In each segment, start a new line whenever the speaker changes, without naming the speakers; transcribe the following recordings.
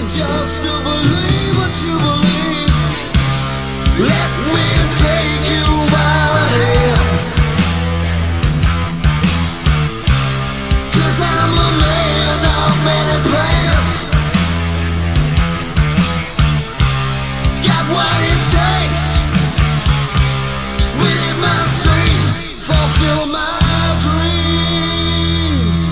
just to believe what you believe. Let me take you by the hand, 'cause I'm a man of many plans. Got what it takes, spinning my dreams, fulfill my dreams.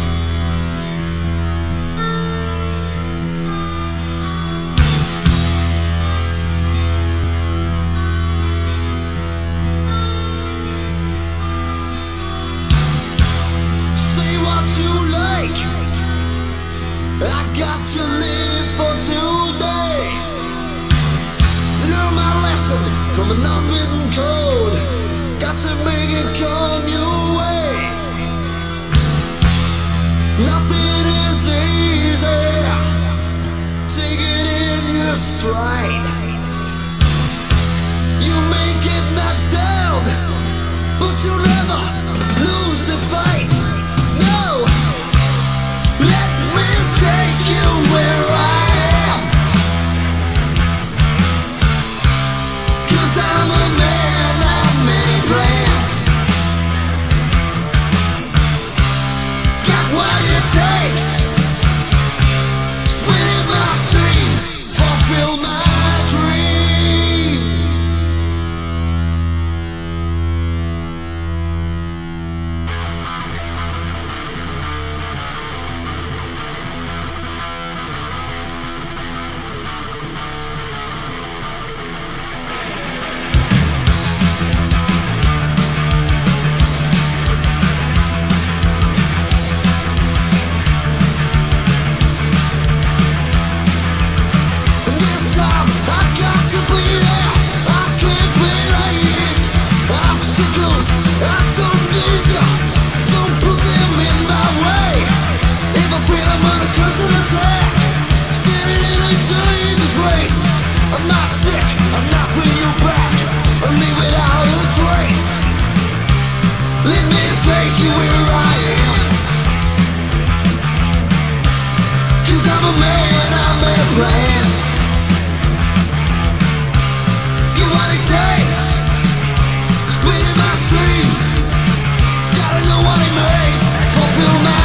Say what you like, I got to live for today. Learn my lesson from an unwritten code, got to make it come your way. Nothing is easy, take it in your stride. You may get knocked down, but you'll never lose the fight. No, let me take you where I am, 'cause I'm a man of many plans. Got what it takes, spinning my dreams, fulfill my dreams. This time I got to be there, I can't be late. Obstacles I don't need ya, don't put them in my way. If I feel I'm under constant attack, standing in a dangerous race, I'm not stick, I'm not for you back, I'll leave without a trace. Let me take you where I am, 'cause I'm a man, I'm made plans. Get what it takes, spinning my dreams, gotta know what it means, fulfill my